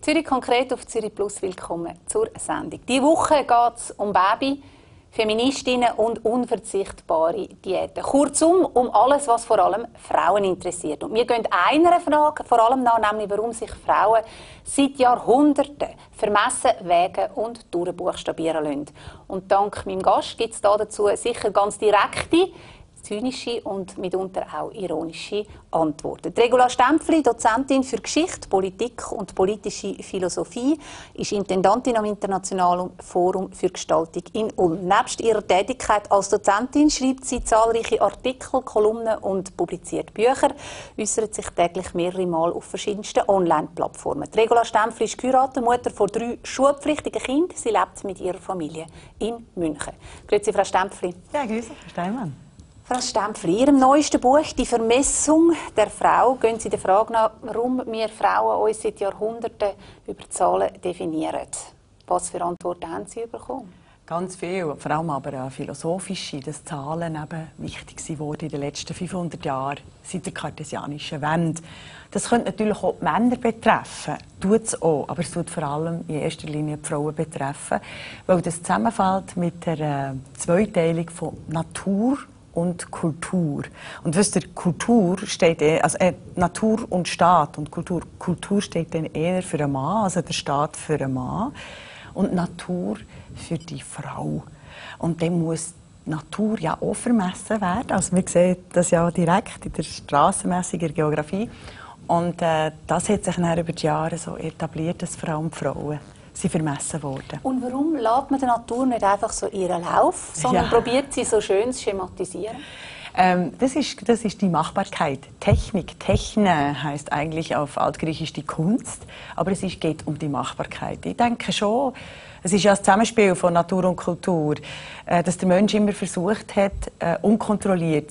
Zürich konkret auf Zürich Plus. Willkommen zur Sendung. Diese Woche geht es um Baby, Feministinnen und unverzichtbare Diäten. Kurzum, um alles, was vor allem Frauen interessiert. Und wir gehen einer Frage vor allem nach, nämlich warum sich Frauen seit Jahrhunderten vermessen, wägen und durchbuchstabieren lassen. Und dank meinem Gast gibt es dazu sicher ganz direkte, zynische und mitunter auch ironische Antworten. Regula Stempfli, Dozentin für Geschichte, Politik und politische Philosophie, ist Intendantin am Internationalen Forum für Gestaltung in Ulm. Nebst ihrer Tätigkeit als Dozentin schreibt sie zahlreiche Artikel, Kolumnen und publiziert Bücher, äußert sich täglich mehrere Mal auf verschiedensten Online-Plattformen. Regula Stempfli ist geheiratet, Mutter von 3 schulpflichtigen Kindern. Sie lebt mit ihrer Familie in München. Grüezi, Frau Stempfli. Ja, grüezi, Frau Steinmann. Frau Stempfli, in Ihrem neuesten Buch «Die Vermessung der Frau» gehen Sie der Frage nach, warum wir Frauen uns seit Jahrhunderten über Zahlen definieren. Was für Antworten haben Sie bekommen? Ganz viel, vor allem aber philosophische, dass Zahlen eben wichtig wurden in den letzten 500 Jahren seit der kartesianischen Wende. Das könnte natürlich auch die Männer betreffen, tut es auch, aber es tut vor allem in erster Linie die Frauen betreffen, weil das zusammenfällt mit der Zweiteilung von Natur und Kultur. Und wisst ihr, Kultur steht Natur und Staat und Kultur steht dann eher für einen Mann, also der Staat für einen Mann und Natur für die Frau. Und dann muss die Natur ja auch vermessen werden. Also wir sehen das ja direkt in der Strassenmessung, in der Geografie. Und das hat sich dann über die Jahre so etabliert, dass vor allem die Frauen sind vermessen worden. Und warum lässt man der Natur nicht einfach so ihren Lauf, sondern probiert sie so schön zu schematisieren? Das ist die Machbarkeit. Technik, Techne heißt eigentlich auf Altgriechisch die Kunst, aber es geht um die Machbarkeit. Ich denke schon, es ist ja das Zusammenspiel von Natur und Kultur, dass der Mensch immer versucht hat, unkontrolliert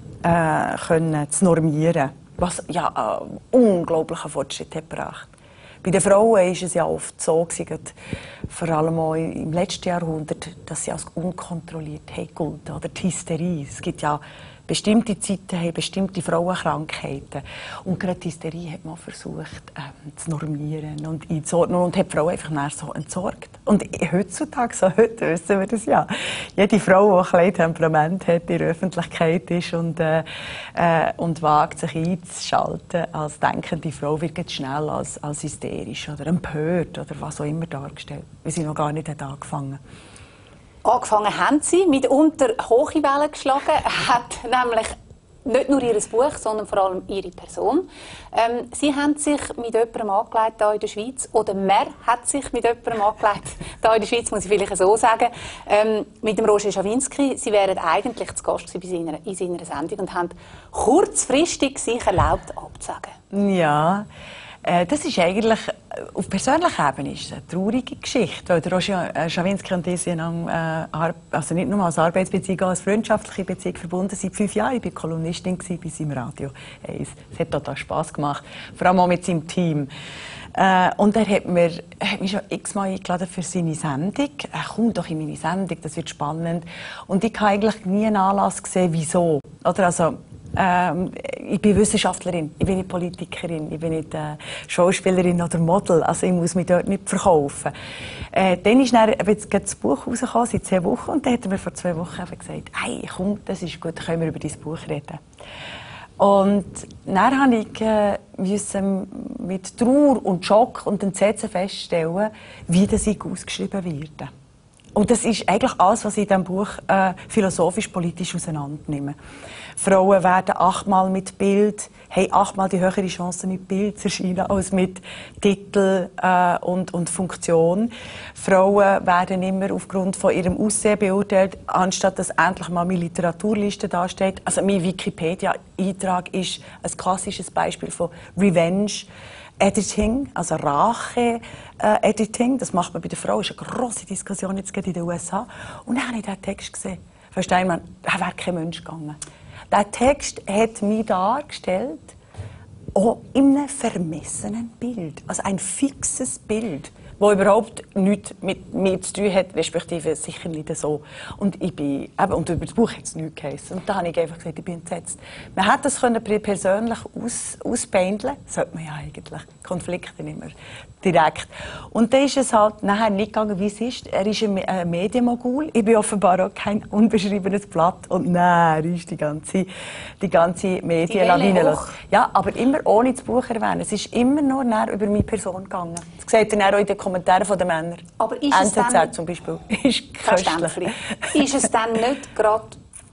zu normieren, was ja einen unglaublichen Fortschritt hat gebracht. Bei den Frauen war es ja oft so, vor allem auch im letzten Jahrhundert, dass sie als unkontrolliert gelten, oder die Hysterie. Es gibt ja bestimmte Zeiten, haben bestimmte Frauenkrankheiten. Und gerade die Hysterie hat man versucht zu normieren und einzuordnen und hat die Frau einfach so entsorgt. Und heutzutage, heute wissen wir das ja, jede Frau, die ein Temperament hat, in der Öffentlichkeit ist und wagt, sich einzuschalten als denkende Frau, wird schnell als hysterisch oder empört oder was auch immer dargestellt, weil sie noch gar nicht angefangen hat. Angefangen haben Sie, mitunter hohe Wellen geschlagen, hat nämlich nicht nur Ihr Buch, sondern vor allem Ihre Person. Sie haben sich mit jemandem angelegt hier in der Schweiz, oder man hat sich mit jemandem angelegt hier in der Schweiz, muss ich vielleicht so sagen, mit dem Roger Schawinski. Sie wären eigentlich zu Gast in seiner Sendung und haben kurzfristig sich erlaubt, abzusagen. Ja. Das ist eigentlich, auf persönlicher Ebene ist eine traurige Geschichte, weil der Roger Schawinski und ich sind also nicht nur als Arbeitsbeziehung, auch als freundschaftliche Beziehung verbunden seit 5 Jahren. Ich war Kolumnistin bei seinem Radio 1. Es hat total Spass gemacht, vor allem auch mit seinem Team. Und er hat mich schon x-mal eingeladen für seine Sendung. Komm doch in meine Sendung, das wird spannend. Und ich habe eigentlich nie einen Anlass gesehen, wieso. Oder also, ich bin Wissenschaftlerin, ich bin nicht Politikerin, ich bin nicht Schauspielerin oder Model, also ich muss mich dort nicht verkaufen. Dann ist dann das Buch rausgekommen, seit 10 Wochen, und dann hat er mir vor 2 Wochen gesagt, hey, komm, das ist gut, können wir über dein Buch reden. Und dann musste ich mit Trauer und Schock und Entsetzen feststellen, wie das ausgeschrieben wird. Und das ist eigentlich alles, was ich in diesem Buch philosophisch-politisch auseinandernehme. Frauen werden 8-mal mit Bild, haben 8-mal die höhere Chance, mit Bild zu erscheinen, als mit Titel und Funktion. Frauen werden immer aufgrund von ihrem Aussehen beurteilt, anstatt dass endlich mal meine Literaturliste dasteht. Also mein Wikipedia-Eintrag ist ein klassisches Beispiel von Revenge Editing, also Rache-Editing. Das macht man bei der Frau. Das ist eine grosse Diskussion jetzt in den USA. Und dann habe ich diesen Text gesehen. Frau Steinmann, da wäre kein Mensch gegangen. Der Text hat mich dargestellt, auch in einem vermessenen Bild. Also ein fixes Bild. wo überhaupt nichts mit mir zu tun hat, respektive sicher nicht so. Und ich bin, eben, und über das Buch hat es nichts geheißen. Und da habe ich einfach gesagt, ich bin entsetzt. Man hätte das persönlich ausbändeln, sollte man ja eigentlich. Konflikte nicht mehr direkt. Und dann ist es halt nachher nicht gegangen, wie es ist. Er ist ein Medienmogul. Ich bin offenbar auch kein unbeschriebenes Blatt. Und nein, er ist die ganze Medienlawine los. Ja, aber immer ohne das Buch erwähnen. Es ist immer nur über meine Person gegangen. Das seht ihr dann auch in den Kommentaren der Männer. Aber ist es NZZ dann, zum Beispiel. Ist köstlich. Ist es dann nicht gerade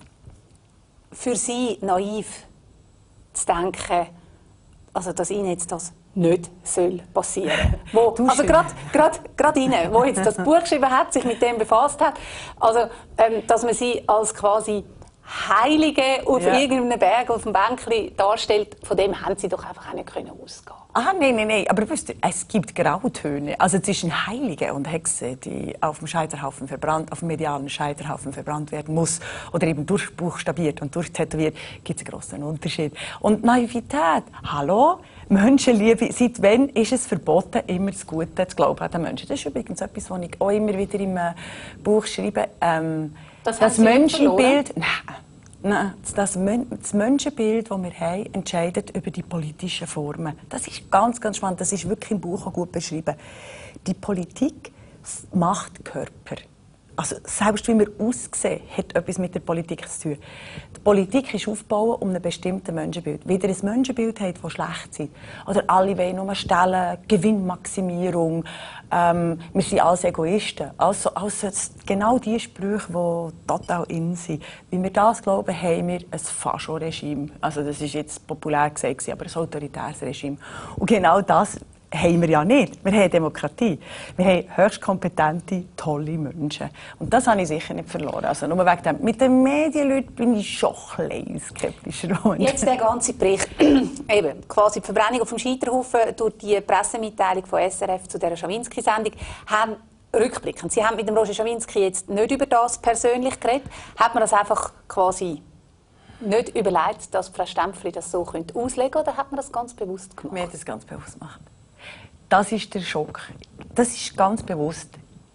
für Sie naiv zu denken, also dass Ihnen jetzt das nicht passieren soll? Also gerade Ihnen, wo jetzt das Buch geschrieben hat, sich mit dem befasst hat, also dass man Sie als quasi Heilige auf irgendeinem Berg, auf dem Bänkli darstellt, von dem haben Sie doch einfach auch nicht ausgehen. Nein. Aber wisst ihr, es gibt Grautöne. Also zwischen Heilige und Hexe, die auf dem Scheiterhaufen verbrannt, auf dem medialen Scheiterhaufen verbrannt werden muss oder eben durchbuchstabiert und durchtätowiert, gibt es einen grossen Unterschied. Und Naivität, hallo? Menschenliebe, seit wann ist es verboten, immer das Gute zu glauben an den Menschen? Das ist übrigens etwas, was ich auch immer wieder im Buch schreibe. Das Menschenbild, nein, das Menschenbild, das wir haben, entscheidet über die politischen Formen. Das ist ganz, ganz spannend. Das ist wirklich im Buch auch gut beschrieben. Die Politik macht Körper. Also selbst wie wir aussehen, hat etwas mit der Politik zu tun. Die Politik ist aufgebaut um ein bestimmtes Menschenbild. Wenn ihr ein Menschenbild habt, das schlecht ist, oder alle wollen nur stellen, Gewinnmaximierung, wir sind alles Egoisten. Also genau die Sprüche, die total in sind. Wenn wir das glauben, haben wir ein Fascho-Regime. Also das ist jetzt populär gesagt, aber ein autoritäres Regime. Und genau das haben wir ja nicht. Wir haben Demokratie. Wir haben höchst kompetente, tolle Menschen. Und das habe ich sicher nicht verloren. Also nur wegen dem. Mit den Medienleuten bin ich schon ein bisschen skeptischer. Jetzt der ganze Bericht, eben, quasi die Verbrennung auf dem Scheiterhaufen durch die Pressemitteilung von SRF zu dieser Schawinski-Sendung, haben rückblickend. Sie haben mit dem Roger Schawinski jetzt nicht über das persönlich geredet. Hat man das einfach quasi nicht überlegt, dass Frau Stempfli das so auslegen könnte, oder hat man das ganz bewusst gemacht? Wir haben das ganz bewusst gemacht. Das ist der Schock. Das ist ganz bewusst.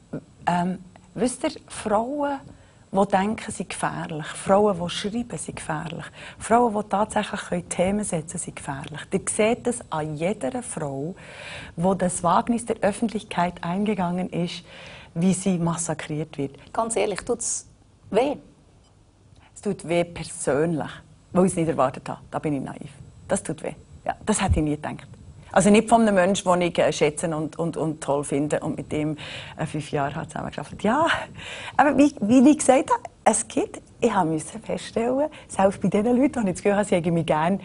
Wisst ihr, Frauen, die denken, sind gefährlich. Frauen, die schreiben, sind gefährlich. Frauen, die tatsächlich Themen setzen können, sind gefährlich. Ihr seht es an jeder Frau, die das Wagnis der Öffentlichkeit eingegangen ist, wie sie massakriert wird. Ganz ehrlich, tut es weh? Es tut weh persönlich, weil ich es nicht erwartet habe. Da bin ich naiv. Das tut weh. Ja, das hätte ich nie gedacht. Also nicht von einem Menschen, den ich schätze und toll finde und mit dem 5 Jahre zusammengearbeitet habe. Ja, aber wie ich gesagt habe, ich musste feststellen, selbst bei den Leuten, die ich das Gefühl habe, sie haben mich gerne,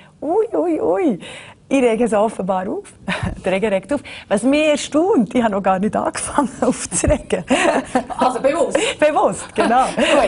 ich rege es offenbar auf. Der Regen regt auf. Was mich erstaunt, ich habe noch gar nicht angefangen aufzuregen. Also bewusst? Bewusst, genau.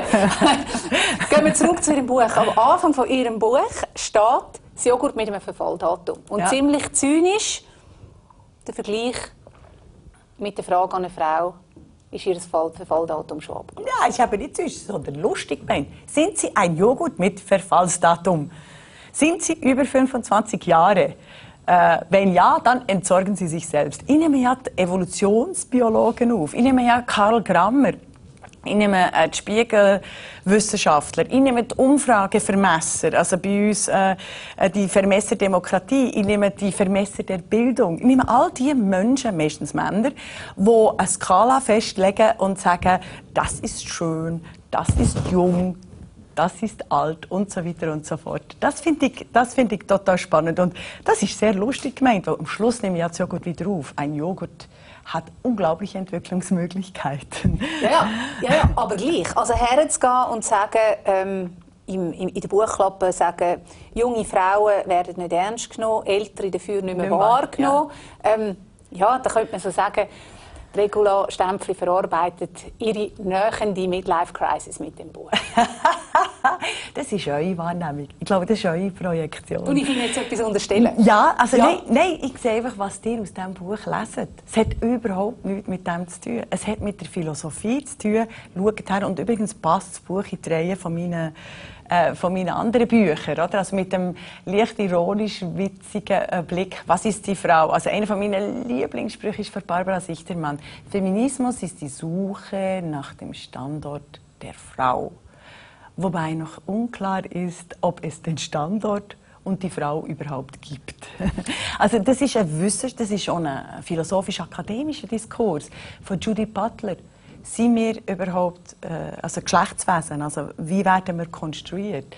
Gut. Gehen wir zurück zu Ihrem Buch. Am Anfang von Ihrem Buch steht das Joghurt mit einem Verfalldatum. Und ziemlich zynisch der Vergleich mit der Frage an eine Frau, ist ihr Verfalldatum schon abgelaufen? Ja, ich habe nicht zynisch, sondern lustig gemeint. Sind Sie ein Joghurt mit Verfallsdatum? Sind Sie über 25 Jahre? Wenn ja, dann entsorgen Sie sich selbst. Ich nehme ja die Evolutionsbiologen auf. Ich nehme ja Karl Grammer. Ich nehme die Spiegelwissenschaftler, ich nehme die Umfragevermesser, also bei uns die Vermesser Demokratie, ich nehme die Vermesser der Bildung. Ich nehme all diese Menschen, meistens Männer, die eine Skala festlegen und sagen, das ist schön, das ist jung, das ist alt und so weiter und so fort. Das finde ich total spannend und das ist sehr lustig gemeint, weil am Schluss nehme ich das Joghurt wieder auf. Ein Joghurt hat unglaubliche Entwicklungsmöglichkeiten. Ja, aber gleich. Also herzugehen und sagen, in der Buchklappe sagen, junge Frauen werden nicht ernst genommen, Ältere dafür nicht mehr wahrgenommen. Ja. Da könnte man so sagen, Regula Stempfli verarbeitet ihre nähende Midlife-Crisis mit dem Buch. Das ist eure Wahrnehmung. Ich glaube, das ist eure Projektion. Und ich finde jetzt etwas unterstellen. Ja, also ja. Nein, ich sehe einfach, was ihr aus diesem Buch leset. Es hat überhaupt nichts mit dem zu tun. Es hat mit der Philosophie zu tun. Schaut her. Und übrigens passt das Buch in die Reihe von meinen anderen Büchern. Oder? Also mit dem leicht ironisch witzigen Blick. Was ist die Frau? Also einer von meinen Lieblingssprüchen ist von Barbara Sichtermann. Feminismus ist die Suche nach dem Standort der Frau. Wobei noch unklar ist, ob es den Standort und die Frau überhaupt gibt. Also das ist das ist schon ein philosophisch-akademischer Diskurs von Judith Butler. Sind wir überhaupt also Geschlechtswesen? Also wie werden wir konstruiert?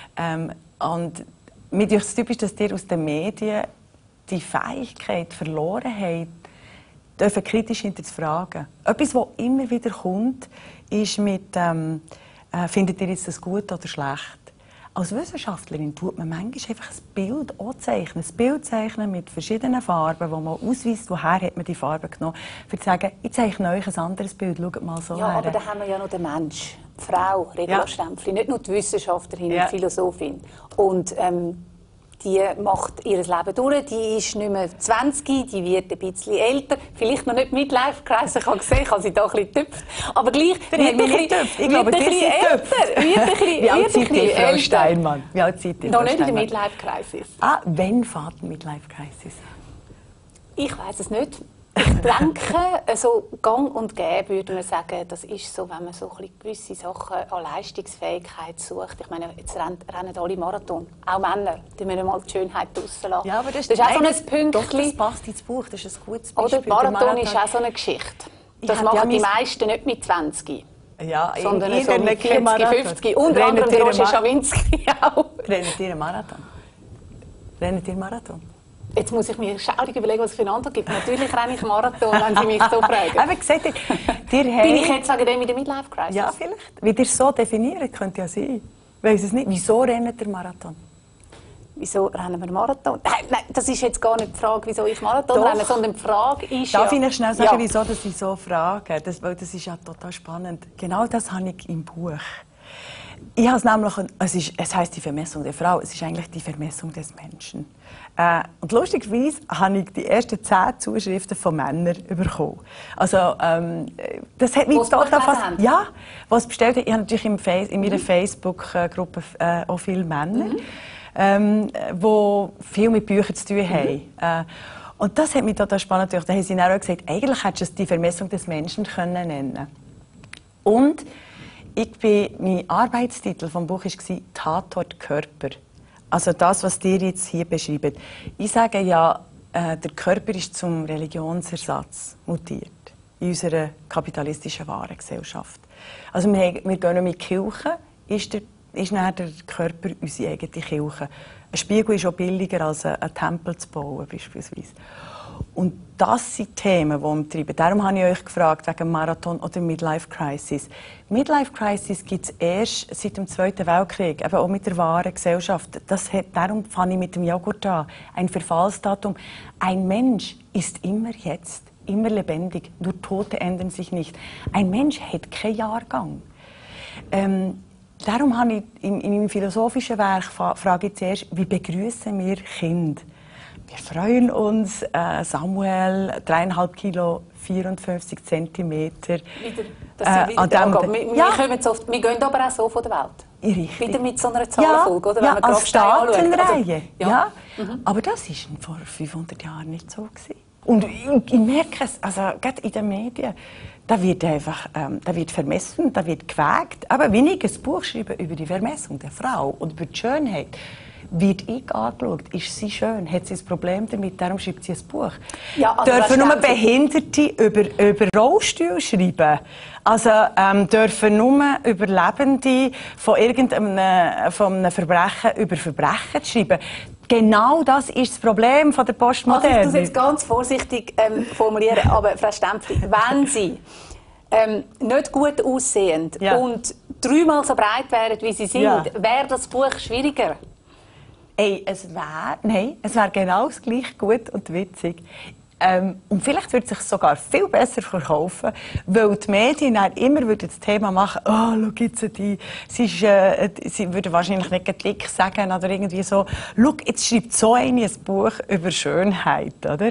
Und mir ist es typisch, dass ihr aus den Medien die Fähigkeit verloren habt, dürfen kritisch hinterfragen. Etwas, was immer wieder kommt, ist mit findet ihr jetzt das gut oder schlecht? Als Wissenschaftlerin tut man manchmal einfach ein Bild auch zeichnen. Ein Bild zeichnen mit verschiedenen Farben, wo man ausweist, woher hat man die Farbe genommen, für zu sagen, ich zeichne euch ein anderes Bild, schaut mal so ja, her. aber da haben wir ja noch den Mensch, die Frau, Regula Stempfli, nicht nur die Wissenschaftlerin, die Philosophin. Und die macht ihr Leben durch, die ist nicht mehr 20, die wird ein bisschen älter, vielleicht noch nicht Midlife-Crisis, ich habe gesehen, ich habe sie da ein bisschen getüpft, aber gleich wird ein bisschen älter. Wie alt seid ihr, Frau Steinmann? Wie alt seid ihr, noch nicht in der Midlife-Crisis. Ah, wann fährt die Midlife-Crisis? Ich weiss es nicht. Ich denke, so gang und gäbe würde man sagen, das ist so, wenn man so ein bisschen gewisse Sachen an Leistungsfähigkeit sucht. Ich meine, jetzt rennen alle Marathon, auch Männer, die wir mal die Schönheit draussen lassen. Ja, aber das ist auch so ein Pünktchen. Doch, das passt ins Buch, das ist ein gutes Beispiel. Oder Marathon ist auch so eine Geschichte. Das machen die meisten nicht mit 20. Ja, sondern so mit 40, 50. Unter anderem der Roger Schawinski auch. Rennt ihr einen Marathon? Rennt ihr Marathon? Jetzt muss ich mir schaurig überlegen, was es für eine Antwort gibt. Natürlich renne ich Marathon, wenn Sie mich so fragen. Aber gesagt, Bin ich jetzt wegen dem in der Midlife-Crisis? Ja, vielleicht. Wie ihr es so definiert, könnte ja sein. Ich weiss es nicht. Wieso rennt ihr Marathon? Wieso rennen wir Marathon? Nein, das ist jetzt gar nicht die Frage, wieso ich Marathon renne, sondern die Frage ist Darf ich Ihnen schnell sagen, wieso dass ich so frage? Weil das ist ja total spannend. Genau das habe ich im Buch. Ich habe es nämlich, es heisst die Vermessung der Frau, es ist eigentlich die Vermessung des Menschen. Und lustigerweise habe ich die ersten 10 Zuschriften von Männern bekommen. Also, das hat mich total fast... Ja, was bestellt. Ich habe natürlich in meiner Facebook-Gruppe auch viele Männer, die viel mit Büchern zu tun haben. Und das hat mich total spannend gemacht. Da haben sie dann auch gesagt, eigentlich hättest du es die Vermessung des Menschen nennen können. Und mein Arbeitstitel vom Buch war «Tatort Körper». Also das, was ihr jetzt hier beschreibt. Ich sage ja, der Körper ist zum Religionsersatz mutiert in unserer kapitalistischen Warengesellschaft. Also wir gehen mit Kirche, ist nachher der Körper unsere eigene Kirche. Ein Spiegel ist auch billiger als ein Tempel zu bauen, beispielsweise. Und das sind Themen, die umtreiben. Darum habe ich euch gefragt, wegen Marathon oder Midlife Crisis. Midlife Crisis gibt es erst seit dem Zweiten Weltkrieg, eben auch mit der wahren Gesellschaft. Darum fange ich mit dem Joghurt an. Ein Verfallsdatum. Ein Mensch ist immer jetzt, immer lebendig. Nur Tote ändern sich nicht. Ein Mensch hat keinen Jahrgang. Darum habe ich in meinem philosophischen Werk frage ich zuerst, wie begrüßen wir Kinder? Wir freuen uns, Samuel, 3,5 Kilo, 54 Zentimeter. Wir gehen aber auch so von der Welt. Richtig. Wieder mit so einer Zahlenfolge, oder? Ja, als Staatenreihe. Ja. Aber das war vor 500 Jahren nicht so. Und ich merke es, also gerade in den Medien, da wird vermessen, da wird gewägt. Aber wenn ich ein Buch schreibe über die Vermessung der Frau und über die Schönheit, wird ich angeschaut, ist sie schön, hat sie ein Problem damit, darum schreibt sie ein Buch. Ja, also dürfen nur Behinderte über Rollstuhl schreiben? Also dürfen nur Überlebende von einem Verbrechen über Verbrechen schreiben? Genau das ist das Problem von der Postmoderne. Also ich muss jetzt ganz vorsichtig formulieren, aber Frau Stempfli, wenn Sie nicht gut aussehend und 3-mal so breit wären, wie Sie sind, wäre das Buch schwieriger? Es wäre genau gleich gut und witzig. Und vielleicht würde es sich sogar viel besser verkaufen, weil die Medien dann immer das Thema machen, schau jetzt die, sie würde wahrscheinlich nicht Klick sagen oder irgendwie so, schau, jetzt schreibt so eine ein Buch über Schönheit, oder?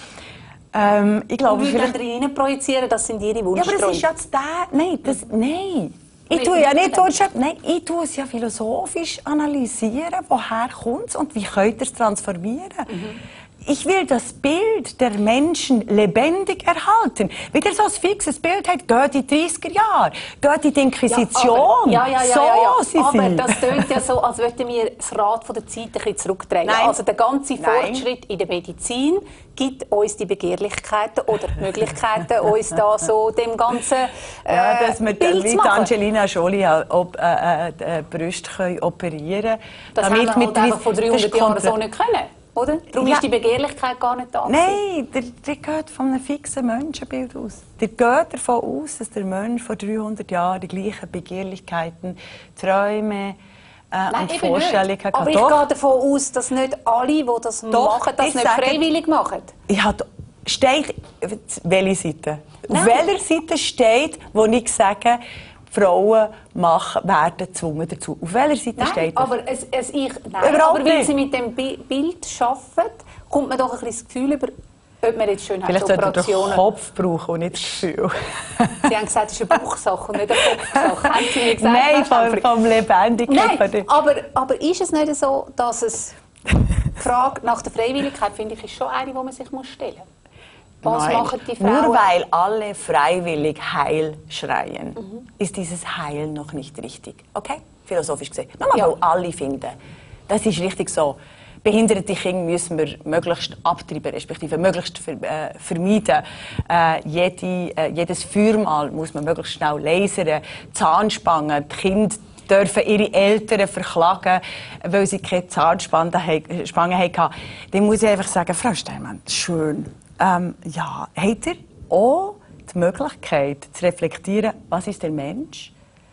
Ich glaube, und vielleicht rein projizieren, das sind ihre Wunschträume. Ja, aber es ist jetzt nein. Ich tue ja nicht ich tue es ja philosophisch analysieren, woher kommt es und wie könnt ihr es transformieren. Ich will das Bild der Menschen lebendig erhalten. Wenn ihr so ein fixes Bild habt, geht in die 30er Jahre, geht in die Inquisition. Ja. Aber sie. das klingt ja so, als wollten wir das Rad von der Zeit ein bisschen zurückdrehen. Nein. Also der ganze Fortschritt in der Medizin gibt uns die Begehrlichkeiten oder die Möglichkeiten, uns da so dem ganzen dass wir Bild wie zu machen. Angelina Jolie Brüste operieren können. Das haben wir halt einfach vor 300 Jahren so nicht können. Oder? Darum ist die Begehrlichkeit gar nicht da. Nein, der geht von einem fixen Menschenbild aus. Der geht davon aus, dass der Mensch vor 300 Jahren die gleichen Begehrlichkeiten, Träume und Vorstellungen hat. Aber ich gehe davon aus, dass nicht alle, die das machen, das nicht freiwillig machen. Steht, welche Seite? Auf welcher Seite steht, wo ich sage, Frauen werden gezwungen dazu. Auf welcher Seite steht das? Aber weil sie mit dem Bild arbeiten, kommt man doch ein bisschen das Gefühl über, ob man jetzt Schönheitsoperationen... Vielleicht sollte man den Kopf brauchen und nicht das Gefühl. Sie haben gesagt, es ist eine Bauchsache und nicht eine Kopfsache. Haben Sie mir gesagt? Nein, vom Lebendigkeit. Nein, aber ist es nicht so, dass es... Die Frage nach der Freiwilligkeit, finde ich, ist schon eine, die man sich stellen muss. Was machen die Frauen? Nur weil alle freiwillig Heil schreien, ist dieses Heil noch nicht richtig. Okay? Philosophisch gesehen. Weil alle finden, das ist richtig so. Behinderte Kinder müssen wir möglichst abtreiben, respektive möglichst vermeiden. Jedes Feuermal muss man möglichst schnell lasern, Zahnspangen, die Kinder dürfen ihre Eltern verklagen, weil sie keine Zahnspange hatten. Dann muss ich einfach sagen, Frau Steinmann, schön. Habt ihr auch die Möglichkeit zu reflektieren, was ist der Mensch?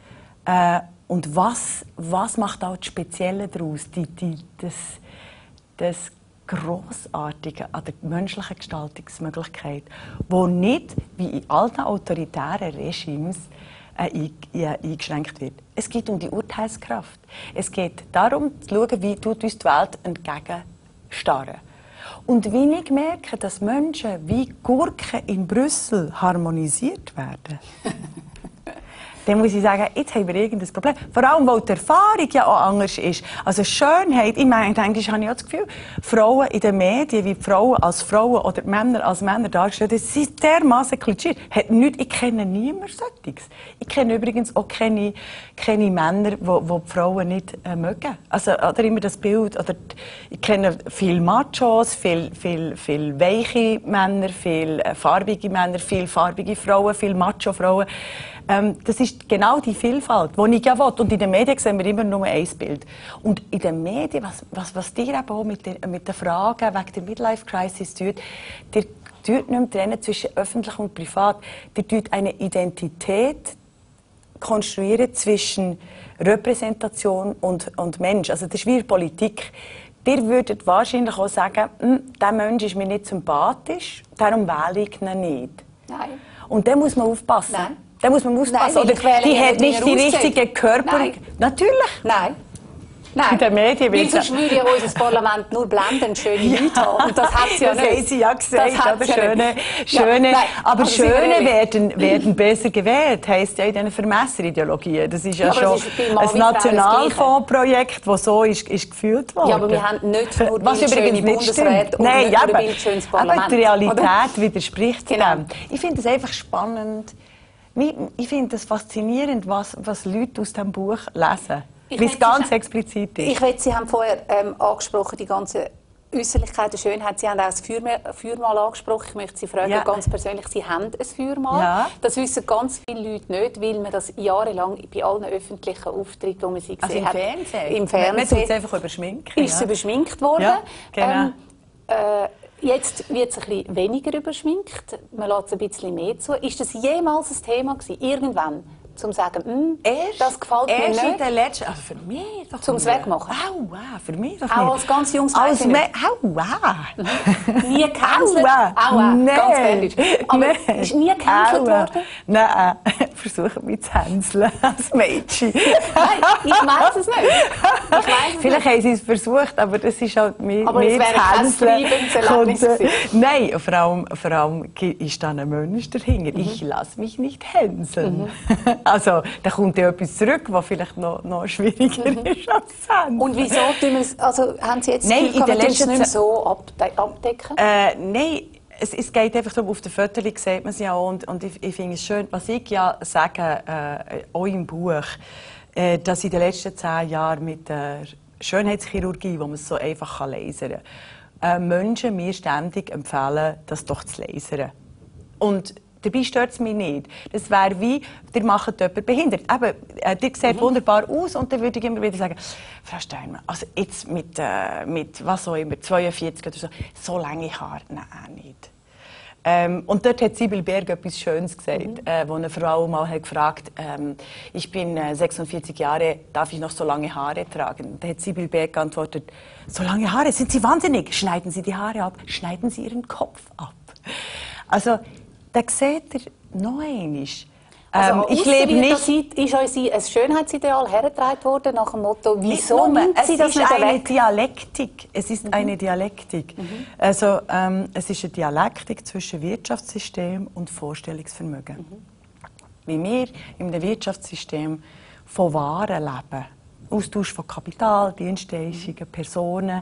Und was macht auch das Spezielle daraus? Das Grossartige an der menschlichen Gestaltungsmöglichkeit, wo nicht, wie in alten autoritären Regimes, eingeschränkt wird. Es geht um die Urteilskraft. Es geht darum, zu schauen, wie tut uns die Welt entgegenstarren. Und wenn ich merke, dass Menschen wie Gurken in Brüssel harmonisiert werden, dann muss ich sagen, jetzt haben wir irgendein Problem. Vor allem, weil die Erfahrung ja auch anders ist. Also Schönheit, ich meine, eigentlich habe ich auch das Gefühl, Frauen in den Medien, wie Frauen als Frauen oder Männer als Männer dargestellt sind, sind dermassen klischiert. Ich kenne niemanden solches. Ich kenne übrigens auch keine Männer, die die Frauen nicht mögen. Also, oder immer das Bild, oder ich kenne viele Machos, viele weiche Männer, viele farbige Männer, viele farbige Frauen, viele Macho-Frauen. Das ist genau die Vielfalt, die ich ja will. Und in den Medien sehen wir immer nur ein Bild. Und in den Medien, was dir eben auch mit den Fragen wegen der Midlife-Crisis tut, dir tut nicht mehr trennen zwischen öffentlich und privat. Dir tut eine Identität konstruieren zwischen Repräsentation und Mensch. Also das ist wie Politik. Ihr würdet wahrscheinlich auch sagen, dieser Mensch ist mir nicht sympathisch, darum wähle ich ihn nicht. Nein. Und dann muss man aufpassen. Nein. Da muss man aufpassen. Nein, oder die hat nicht die richtige Körper. Nein. Natürlich. Nein. In den Medien weil sonst würde ja unser Parlament nur blendend schöne Leute haben. Und das hat sie ja das nicht. haben sie ja gesagt. Das Schöne, ja, aber also Schöne werden besser gewählt, heisst ja in diesen Vermesserideologien. Das ist ja schon ein Nationalfondsprojekt, das so ist geführt worden. Ja, aber wir haben nicht nur bildschöne Bundesräte und nicht nur ein bildschönes Parlament. Aber die Realität widerspricht genau. dem. Ich finde es einfach spannend. Ich finde es faszinierend, was Leute aus diesem Buch lesen. Weil es ganz explizit ist. Sie haben vorher angesprochen, die ganze Äußerlichkeit der Schönheit. Sie haben auch das Feuermal angesprochen. Ich möchte Sie fragen, ganz persönlich, Sie haben ein Feuermal. Ja. Das wissen ganz viele Leute nicht, weil man das jahrelang bei allen öffentlichen Auftritten, die man sie gesehen hat. Im Fernsehen? Man tut es einfach überschminken. Ist es überschminkt worden. Ja, genau. Jetzt wird es ein bisschen weniger überschminkt. Man lässt es ein bisschen mehr zu. Ist das jemals ein Thema gewesen? Irgendwann? zum zu sagen, das gefällt mir erst nicht? In den letzten, also für mich doch Zum es wegmachen? Aua, für mich doch Auch nicht. als ganz junges Als Mädchen nicht? Aua. Nie gecancelt? Aua. Nein. Ganz Nein. ehrlich. Aber Nein. ist nie gecancelt Aua. worden? Nein, versuche mich zu hänseln als Mädchen. Nein, ich weiss es nicht. Ich weiss es Vielleicht nicht. haben sie es versucht, aber das ist halt mehr Aber es wäre kein treibendes Erlebnis gewesen. Nein, vor allem ist da ein Mensch dahinter. Ich lasse mich nicht hänseln. Also, da kommt ja etwas zurück, was vielleicht noch schwieriger ist als das Hänseln. Und wieso tun wir es, also haben Sie jetzt das Nein, Gefühl, in kann der man es letzten nicht mehr Zeit- so abdecken? Nein, es geht einfach darum, auf der Fotos sieht man es ja auch. Und ich finde es schön, was ich ja sage, auch im Buch, dass in den letzten 10 Jahren mit der Schönheitschirurgie, wo man es so einfach lasern kann, Menschen mir ständig empfehlen, das doch zu lasern. Und dabei stört es mich nicht. Das wäre wie, ihr macht jemanden behindert. Eben, ihr seht wunderbar aus und dann würde ich immer wieder sagen, Frau Steinmann, also jetzt mit was auch immer, 42 oder so, so lange Haare, nein, nicht. Und dort hat Sibyl Berg etwas Schönes gesagt, wo eine Frau mal hat gefragt, ich bin 46 Jahre, darf ich noch so lange Haare tragen? Da hat Sibyl Berg geantwortet, so lange Haare, sind Sie wahnsinnig? Schneiden Sie die Haare ab, schneiden Sie Ihren Kopf ab. Also, da seht ihr noch einmal. Also Ich lebe nicht. Ist uns ein Schönheitsideal hergetragen worden nach dem Motto, wieso Nur, nimmt sie es das ist nicht eine weg? Dialektik. Es ist eine Dialektik. Also, es ist eine Dialektik zwischen Wirtschaftssystem und Vorstellungsvermögen. Wie wir in einem Wirtschaftssystem von Waren leben, Austausch von Kapital, Dienstleistungen, Personen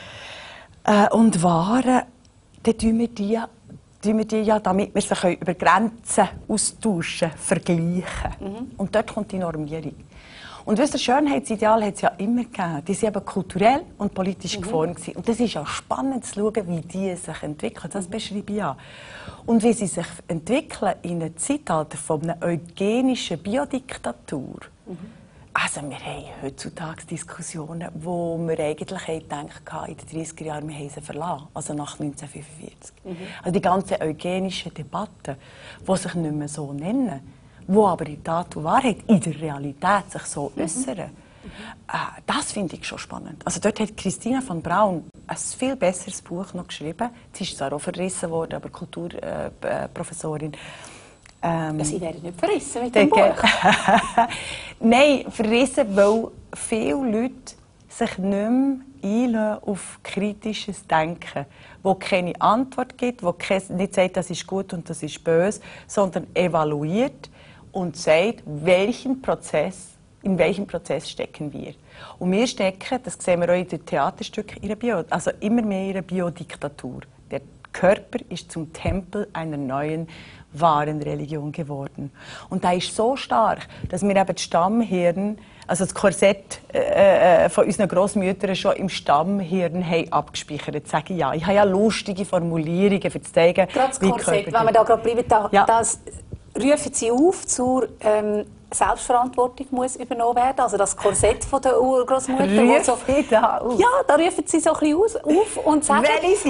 und Waren, dann tun wir die ja, damit wir sich über Grenzen austauschen, vergleichen. Und dort kommt die Normierung. Und das Schönheitsideal hat es ja immer gegeben. Die waren aber kulturell und politisch geformt gewesen. Und das ist auch spannend zu schauen, wie die sich entwickeln. Das beschreibe ich ja. Und wie sie sich entwickeln in einem Zeitalter von einer eugenischen Biodiktatur. Also wir haben heutzutage Diskussionen, wo wir eigentlich gedacht haben, in den 30er Jahren, wir haben sie verlassen, also nach 1945. Also die ganze eugenische Debatte, die sich nicht mehr so nennen, die aber in Tat und Wahrheit in der Realität sich so äußern. Das finde ich schon spannend. Also dort hat Christina von Braun ein viel besseres Buch noch geschrieben. Sie ist zwar auch verrissen worden, aber Kulturprofessorin. Sie werden nicht verrissen mit dem Buch. Nein, verrissen, weil viele Leute sich nicht mehr einlassen auf kritisches Denken, wo keine Antwort gibt, wo nicht sagt, das ist gut und das ist böse, sondern evaluiert und sagt, in welchem Prozess stecken wir. Und wir stecken, das sehen wir auch in den Theaterstücken, also immer mehr in einer Biodiktatur. Der Körper ist zum Tempel einer neuen wahren Religion geworden. Und da ist so stark, dass wir eben das Stammhirn, also das Korsett von unseren Grossmüttern schon im Stammhirn haben abgespeichert. Sage ich ja. Ich habe ja lustige Formulierungen, für zu zeigen, gerade das Korsett, wenn wir da gerade bleiben, das rufen Sie auf zur Selbstverantwortung muss übernommen werden, also das Korsett von der Urgroßmutter. Da auf. Ja, da rufen Sie so ein bisschen auf und sagen,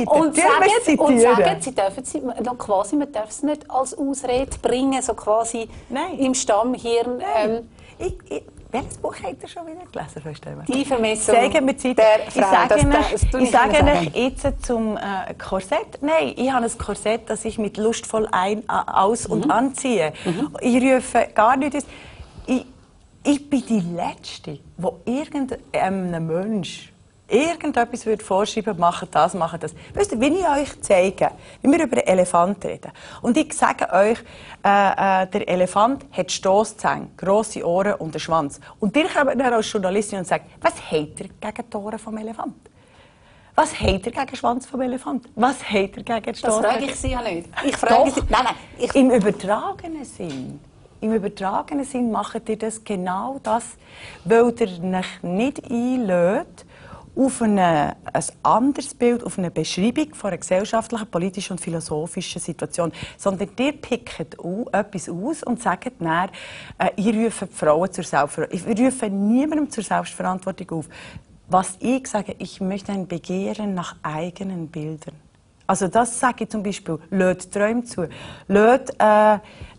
Sie dürfen sie noch quasi, man darf es nicht als Ausrede bringen, so quasi im Stammhirn. Welches Buch habt ihr schon wieder gelesen? Die Vermessung der Frau. Ich sage euch jetzt zum Korsett. Nein, ich habe ein Korsett, das ich mit lustvoll aus- und anziehe. Ich rufe gar nicht... Ich bin die Letzte, wo irgendeinem Mensch irgendetwas vorschreiben würde, macht das. Wisst ihr, wenn ich euch zeige, wie wir über einen Elefant reden, und ich sage euch, der Elefant hat Stosszähne, grosse Ohren und einen Schwanz. Und ihr kommt dann als Journalistin und sagt, was habt ihr gegen die Ohren vom Elefant? Was habt ihr gegen den Schwanz vom Elefant? Was habt ihr gegen den Stosszähne? Das frage ich Sie ja nicht. Ich frage Sie, nein. Im übertragenen Sinn. Im übertragenen Sinn macht ihr das genau das, weil ihr euch nicht einlädt auf ein anderes Bild, auf eine Beschreibung von einer gesellschaftlichen, politischen und philosophischen Situation. Sondern ihr pickt etwas aus und sagt dann, ich rufe die Frauen zur Selbstverantwortung. Ich rufe niemandem zur Selbstverantwortung auf. Was ich sage, ich möchte ein Begehren nach eigenen Bildern. Also das sage ich zum Beispiel, lädt Träume zu. Lädt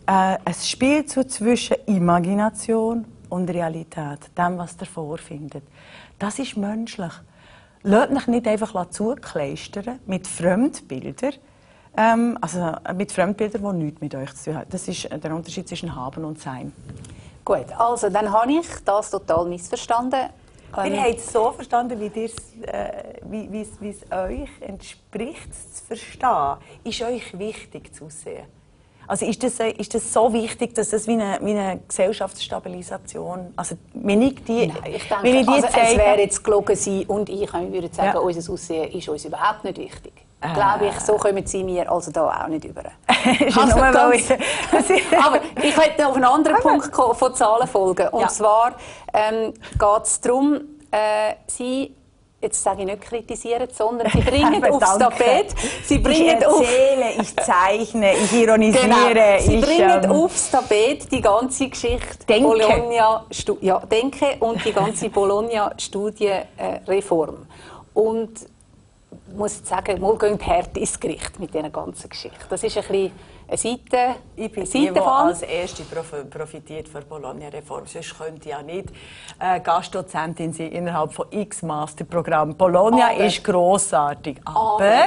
ein Spiel zwischen Imagination und Realität, dem, was ihr vorfindet. Das ist menschlich. Lasst euch nicht einfach zukleistern mit Fremdbildern, mit Fremdbildern, die nichts mit euch zu tun haben. Das ist der Unterschied zwischen Haben und Sein. Gut, also dann habe ich das total missverstanden. Ihr habt es so verstanden, wie es euch entspricht, es zu verstehen. Ist euch wichtig zu sehen? Also ist das so wichtig, dass das wie eine Gesellschaftsstabilisation, also wenn ich die, Nein, ich denke, es wäre jetzt gelogen sein und ich würde sagen, unser Aussehen ist uns überhaupt nicht wichtig. Glaube ich, so kommen Sie mir also da auch nicht über. Aber ich möchte auf einen anderen Punkt kommen, von Zahlen folgen. Und zwar geht es darum, Sie, jetzt sage ich nicht kritisieren, sondern Sie bringen aufs Tapet. Sie bringen ich erzähle, ich zeichne, ich ironisiere. Genau. Sie bringen aufs Tapet die ganze Geschichte Bologna, Denke und die ganze Bologna-Studienreform. Und ich muss jetzt sagen, mal gehen die Härte ins Gericht mit dieser ganzen Geschichte. Das ist ein bisschen eine Seite. Ich bin die als Erste profitiert von der Bologna-Reform. Sonst könnte ich ja nicht Gastdozentin sein innerhalb von x Masterprogrammen. Bologna ist grossartig. Aber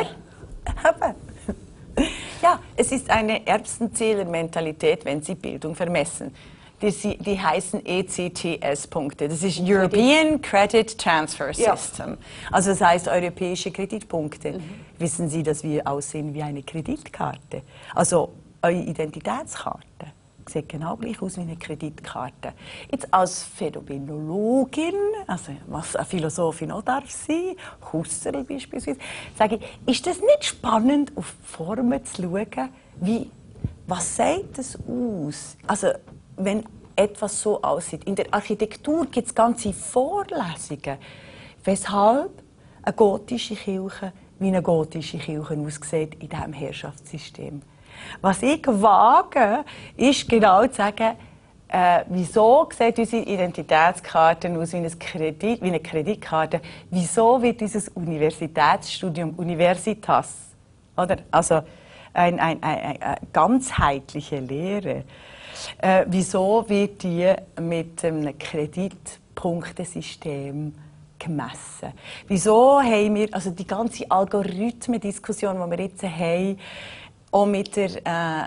ja, es ist eine Erbsenzähler-Mentalität, wenn Sie Bildung vermessen. Die heißen ECTS-Punkte. Das ist European Credit Transfer System. Ja. Also das heißt europäische Kreditpunkte. Wissen Sie, dass wir aussehen wie eine Kreditkarte? Also eure Identitätskarte sieht genau gleich aus wie eine Kreditkarte. Jetzt als Phänomenologin, also was eine Philosophin auch darf sein, Husserl beispielsweise, sage ich, ist das nicht spannend, auf Formen zu schauen, was sagt das aus? Also wenn etwas so aussieht. In der Architektur gibt es ganze Vorlesungen, weshalb eine gotische Kirche wie eine gotische Kirche aussieht in diesem Herrschaftssystem. Was ich wage, ist genau zu sagen, wieso sieht unsere Identitätskarte aus wie eine Kreditkarte? Wieso wird dieses Universitätsstudium Universitas, oder? Also eine ganzheitliche Lehre, wieso wird die mit einem Kreditpunktesystem gemessen? Wieso haben wir, also die ganze Algorithmendiskussion, die wir jetzt haben, auch mit der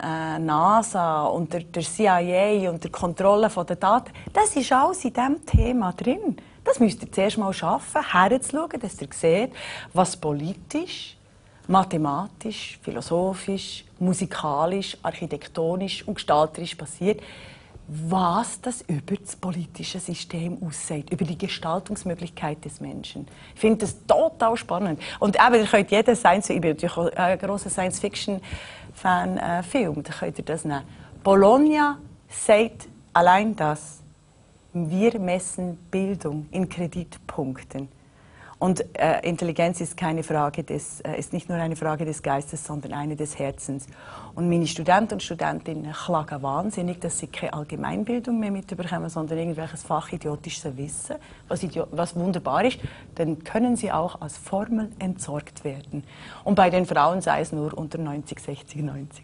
NASA und der CIA und der Kontrolle der Daten, das ist alles in diesem Thema drin. Das müsst ihr zuerst mal schaffen, herzuschauen, dass ihr seht, was politisch, mathematisch, philosophisch, musikalisch, architektonisch und gestalterisch passiert, was das über das politische System aussagt, über die Gestaltungsmöglichkeit des Menschen. Ich finde das total spannend. Und eben, ihr könnt jeden ich bin natürlich auch ein grosser Science-Fiction-Fan-Film, da könnt ihr das nehmen. Bologna sagt allein das. Wir messen Bildung in Kreditpunkten. Und Intelligenz ist ist nicht nur eine Frage des Geistes, sondern eine des Herzens. Und meine Studenten und Studentinnen klagen wahnsinnig, dass sie keine Allgemeinbildung mehr mitbekommen, sondern irgendwelches fachidiotisches Wissen, was wunderbar ist. Dann können sie auch als Formel entsorgt werden. Und bei den Frauen sei es nur unter 90, 60, 90.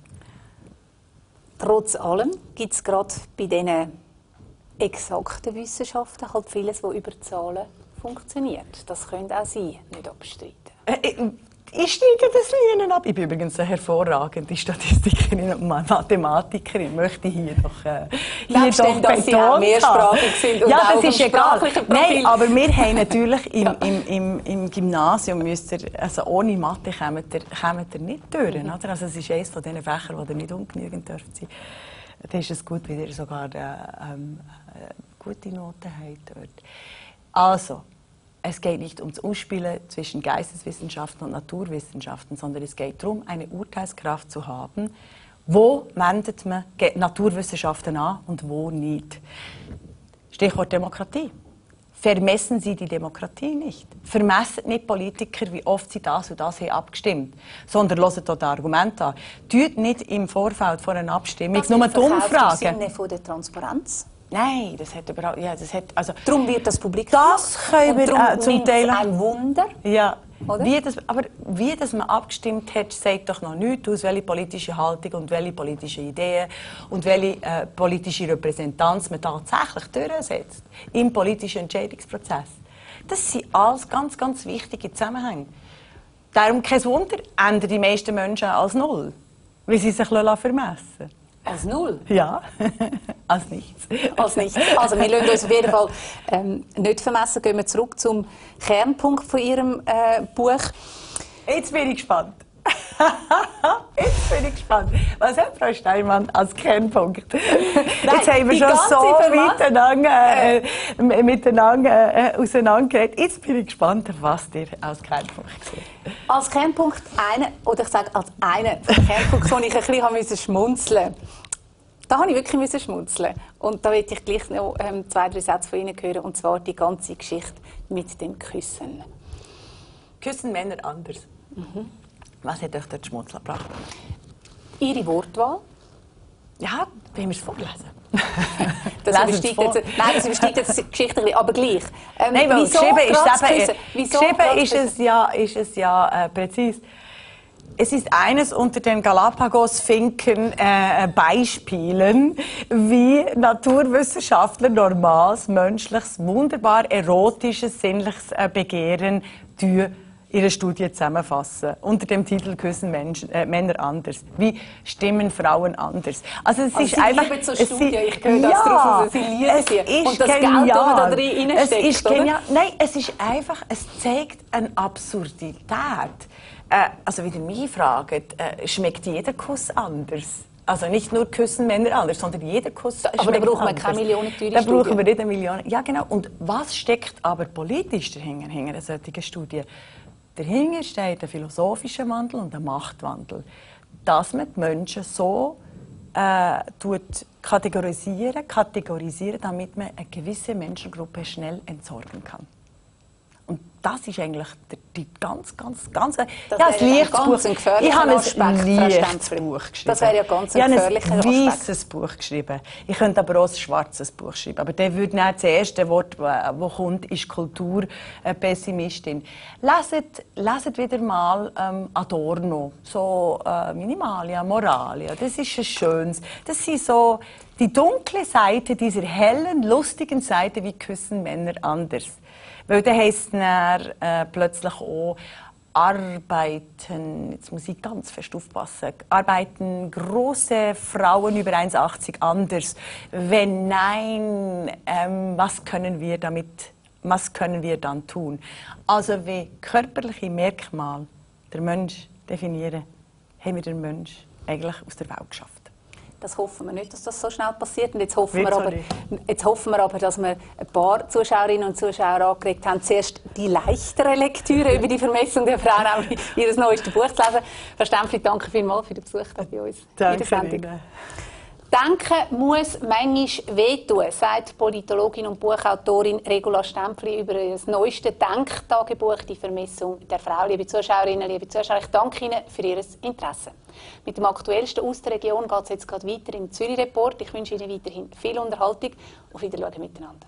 Trotz allem gibt es gerade bei diesen exakten Wissenschaften halt vieles, was über Zahlen funktioniert. Das können auch Sie nicht abstreiten. Ich steige das nie ab. Ich bin übrigens eine hervorragende Statistikerin und Mathematikerin. Möchte ich hier doch dass Sie auch mehrsprachig sind und ja, auch das ist egal. Nein, aber wir haben natürlich im Gymnasium, also ohne Mathe kommt ihr nicht durch. Oder? Also es ist eines von diesen Fächern, die ihr nicht ungenügend dürft sein. Da ist es gut, wenn ihr sogar gute Noten habt dort. Also, es geht nicht ums Ausspielen zwischen Geisteswissenschaften und Naturwissenschaften, sondern es geht darum, eine Urteilskraft zu haben, wo wendet man Naturwissenschaften an und wo nicht. Stichwort Demokratie. Vermessen Sie die Demokratie nicht. Vermessen nicht Politiker, wie oft sie das und das haben abgestimmt, sondern hören dort Argumente an. Tut nicht im Vorfeld vor einer Abstimmung nur die Umfragen. Im Sinne von der Transparenz? Nein, das hat überhaupt, ja, das hat, also darum wird das Publikum das können wir zum Teil ein Wunder, ja, oder? Wie das man abgestimmt hat, sagt doch noch nichts aus, welche politische Haltung und welche politische Ideen und welche politische Repräsentanz man tatsächlich durchsetzt im politischen Entscheidungsprozess. Das sind alles ganz, ganz wichtige Zusammenhänge. Darum kein Wunder, ändern die meisten Menschen als null, weil sie sich vermessen lassen. Als null? Ja, als nichts. Als nichts. Also wir lassen uns auf jeden Fall nicht vermessen. Gehen wir zurück zum Kernpunkt von Ihrem Buch. Jetzt bin ich gespannt. Jetzt bin ich gespannt. Was hat Frau Steinmann als Kernpunkt? Jetzt haben wir schon so miteinander auseinandergeredet. Jetzt bin ich gespannt, was ihr als Kernpunkt seht. Als Kernpunkt oder ich sage als einer der Kernpunkte, wo ich ein bisschen schmunzeln musste. Da habe ich wirklich schmunzeln. Und da möchte ich gleich noch 2-3 Sätze von Ihnen hören, und zwar die ganze Geschichte mit dem Küssen. Küssen Männer anders? Mhm. Was hat euch dort schmunzeln gebracht? Ihre Wortwahl? Ja, wollen wir es vorlesen? Das übersteigt jetzt die Geschichte ein bisschen, aber gleich. Nein, weil wieso geschrieben ist es ja präzis. Es ist eines unter den Galapagos-Finken Beispielen, wie Naturwissenschaftler normales, menschliches, wunderbar erotisches, sinnliches Begehren ihre Studie zusammenfassen. Unter dem Titel «Küssen Männer anders». Wie stimmen Frauen anders? Also es ist Sie einfach, lieben so Studien, ich höre das drauf, Sie lieben sie. Und das genial. Geld, das man da drin reinsteckt, es ist genial. Nein, es ist einfach, es zeigt eine Absurdität. Also, wenn ihr mich fragt, schmeckt jeder Kuss anders? Also nicht nur küssen Männer anders, sondern jeder Kuss schmeckt anders. Aber da brauchen wir keine millionenteure Studie. Da brauchen wir nicht eine Million. Ja, genau. Und was steckt aber politisch dahinter, hinter einer solchen Studie? Dahinter steht ein philosophischer Wandel und ein Machtwandel. Dass man die Menschen so kategorisieren, damit man eine gewisse Menschengruppe schnell entsorgen kann. Und das ist eigentlich die ganz Das ein leichtes Buch. Ich habe ein leichtes Buch geschrieben. Das wäre ja ganz ein gefährlicher Aspekt. Ich habe ein weißes Buch geschrieben. Ich könnte aber auch ein schwarzes Buch schreiben. Aber der würde nicht das erste Wort, das kommt, ist Kulturpessimistin. Leset wieder mal Adorno, so Minimalia, Moralia. Das ist ein schönes. Das sind so die dunkle Seite dieser hellen, lustigen Seite, wie küssen Männer anders. Weil dann heisst es plötzlich auch, jetzt muss ich ganz fest aufpassen, arbeiten große Frauen über 1,80 anders? Wenn nein, was können wir dann tun? Also wie körperliche Merkmale der Mensch definieren, haben wir den Mensch eigentlich aus der Welt geschafft. Das hoffen wir nicht, dass das so schnell passiert. Und jetzt hoffen wir aber, dass wir ein paar Zuschauerinnen und Zuschauer angeregt haben, zuerst die leichtere Lektüre über die Vermessung der Frau, nämlich ihr neuestes Buch zu lesen. Frau Stempfli, danke vielmals für den Besuch bei uns in der Sendung. Denken muss manchmal wehtun, sagt Politologin und Buchautorin Regula Stempfli über das neueste Denktagebuch «Die Vermessung der Frau». Liebe Zuschauerinnen, liebe Zuschauer, ich danke Ihnen für Ihr Interesse. Mit dem Aktuellsten aus der Region geht es jetzt gerade weiter im Zürich-Report. Ich wünsche Ihnen weiterhin viel Unterhaltung. Auf Wiedersehen miteinander.